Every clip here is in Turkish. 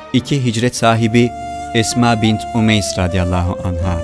2 hicret sahibi Esma bint Umeys radıyallahu anha.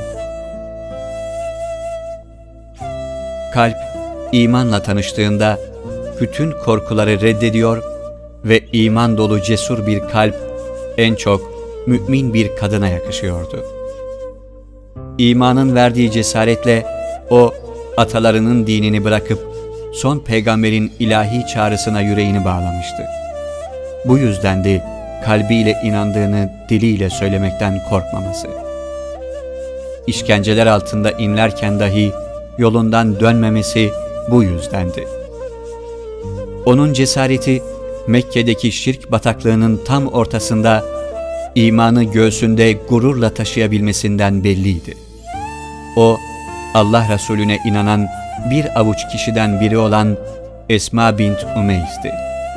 Kalp, imanla tanıştığında bütün korkuları reddediyor ve iman dolu cesur bir kalp en çok mümin bir kadına yakışıyordu. İmanın verdiği cesaretle o, atalarının dinini bırakıp son peygamberin ilahi çağrısına yüreğini bağlamıştı. Bu yüzden de kalbiyle inandığını diliyle söylemekten korkmaması. İşkenceler altında inlerken dahi yolundan dönmemesi bu yüzdendi. Onun cesareti Mekke'deki şirk bataklığının tam ortasında imanı göğsünde gururla taşıyabilmesinden belliydi. O, Allah Resulüne inanan bir avuç kişiden biri olan Esma bint Umeys'ti.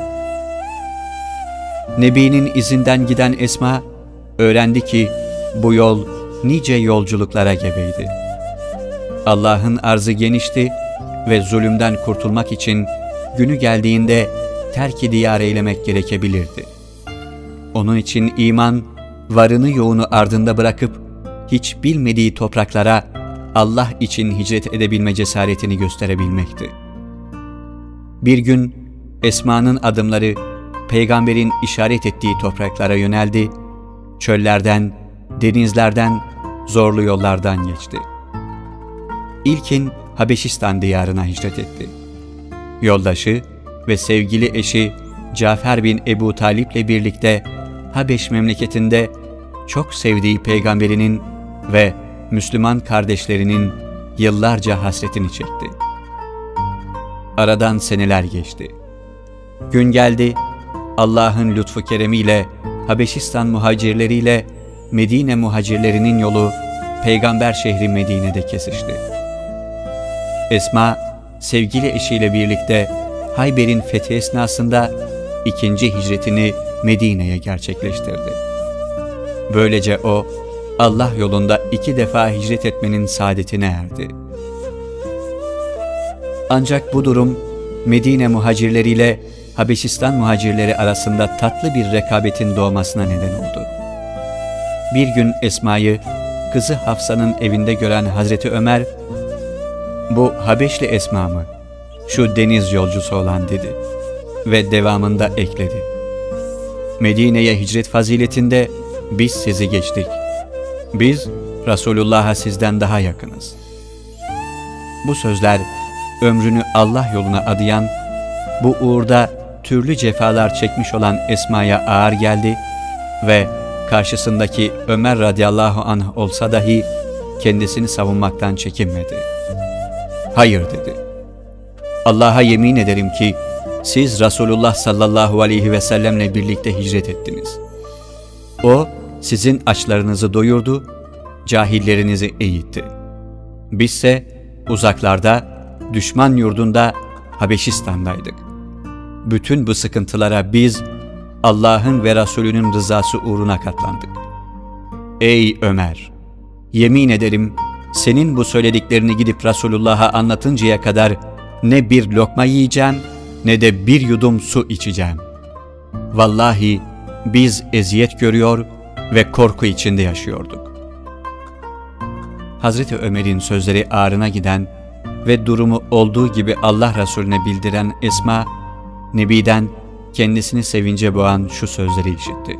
Nebi'nin izinden giden Esma, öğrendi ki bu yol nice yolculuklara gebeydi. Allah'ın arzı genişti ve zulümden kurtulmak için günü geldiğinde terk-i diyar eylemek gerekebilirdi. Onun için iman, varını yoğunu ardında bırakıp hiç bilmediği topraklara Allah için hicret edebilme cesaretini gösterebilmekti. Bir gün Esma'nın adımları peygamberin işaret ettiği topraklara yöneldi, çöllerden, denizlerden, zorlu yollardan geçti. İlkin Habeşistan diyarına hicret etti. Yoldaşı ve sevgili eşi Cafer bin Ebu Talip'le birlikte Habeş memleketinde çok sevdiği peygamberinin ve Müslüman kardeşlerinin yıllarca hasretini çekti. Aradan seneler geçti. Gün geldi, Allah'ın lütfu keremiyle Habeşistan muhacirleriyle Medine muhacirlerinin yolu peygamber şehri Medine'de kesişti. Esma, sevgili eşiyle birlikte Hayber'in fethi esnasında 2. hicretini Medine'ye gerçekleştirdi. Böylece o, Allah yolunda 2 defa hicret etmenin saadetine erdi. Ancak bu durum Medine muhacirleriyle Habeşistan muhacirleri arasında tatlı bir rekabetin doğmasına neden oldu. Bir gün Esma'yı kızı Hafsa'nın evinde gören Hazreti Ömer, "Bu Habeşli Esma mı? Şu deniz yolcusu olan," dedi ve devamında ekledi: "Medine'ye hicret faziletinde biz sizi geçtik. Biz Resulullah'a sizden daha yakınız." Bu sözler ömrünü Allah yoluna adayan, bu uğurda türlü cefalar çekmiş olan Esma'ya ağır geldi ve karşısındaki Ömer radıyallahu anh olsa dahi kendisini savunmaktan çekinmedi. "Hayır," dedi. "Allah'a yemin ederim ki siz Resulullah sallallahu aleyhi ve sellemle birlikte hicret ettiniz. O sizin açlarınızı doyurdu, cahillerinizi eğitti. Bizse uzaklarda, düşman yurdunda Habeşistan'daydık. Bütün bu sıkıntılara biz Allah'ın ve Resulünün rızası uğruna katlandık. Ey Ömer! Yemin ederim senin bu söylediklerini gidip Resulullah'a anlatıncaya kadar ne bir lokma yiyeceğim ne de bir yudum su içeceğim. Vallahi biz eziyet görüyor ve korku içinde yaşıyorduk." Hazreti Ömer'in sözleri ağrına giden ve durumu olduğu gibi Allah Resulüne bildiren Esma, Nebi'den kendisini sevince boğan şu sözleri işitti: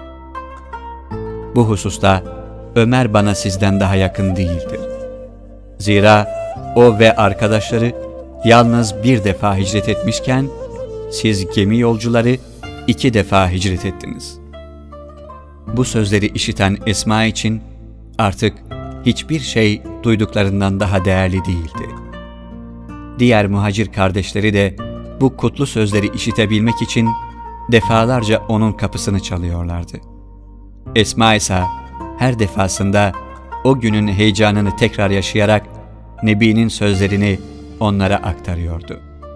"Bu hususta Ömer bana sizden daha yakın değildir. Zira o ve arkadaşları yalnız bir defa hicret etmişken, siz gemi yolcuları 2 defa hicret ettiniz." Bu sözleri işiten Esma için artık hiçbir şey duyduklarından daha değerli değildi. Diğer muhacir kardeşleri de bu kutlu sözleri işitebilmek için defalarca onun kapısını çalıyorlardı. Esma ise her defasında o günün heyecanını tekrar yaşayarak Nebi'nin sözlerini onlara aktarıyordu.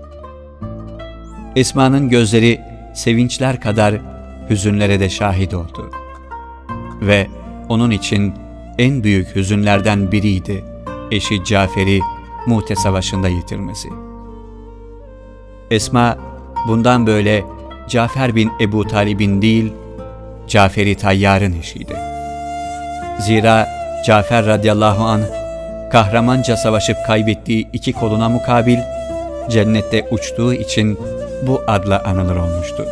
Esma'nın gözleri sevinçler kadar hüzünlere de şahit oldu. Ve onun için en büyük hüzünlerden biriydi eşi Cafer'i Mu'te Savaşı'nda yitirmesi. Esma bundan böyle Cafer bin Ebu Talib'in değil, Cafer-i Tayyar'ın eşiydi. Zira Cafer radıyallahu anh, kahramanca savaşıp kaybettiği 2 koluna mukabil, cennette uçtuğu için bu adla anılır olmuştu.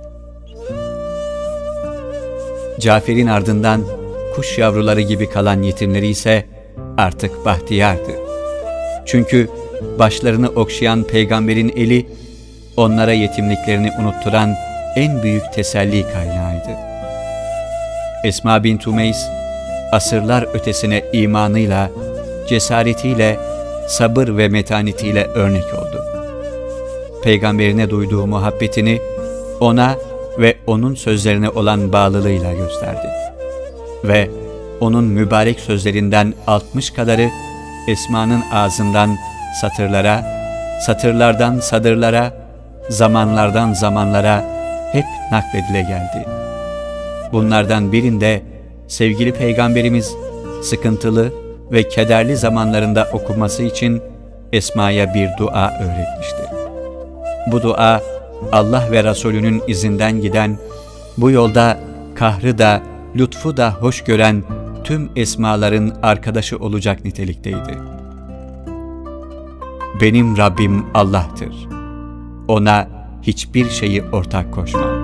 Cafer'in ardından kuş yavruları gibi kalan yetimleri ise artık bahtiyardı. Çünkü başlarını okşayan peygamberin eli, onlara yetimliklerini unutturan en büyük teselli kaynağıydı. Esma bint Umeys, asırlar ötesine imanıyla, cesaretiyle, sabır ve metanetiyle örnek oldu. Peygamberine duyduğu muhabbetini ona ve onun sözlerine olan bağlılığıyla gösterdi. Ve onun mübarek sözlerinden 60 kadarı Esma'nın ağzından satırlara, satırlardan sadırlara, zamanlardan zamanlara hep nakledile geldi. Bunlardan birinde sevgili Peygamberimiz sıkıntılı ve kederli zamanlarında okuması için Esma'ya bir dua öğretmişti. Bu dua, Allah ve Resulünün izinden giden, bu yolda kahrı da, lütfu da hoş gören tüm esmaların arkadaşı olacak nitelikteydi. Benim Rabbim Allah'tır. Ona hiçbir şeyi ortak koşma.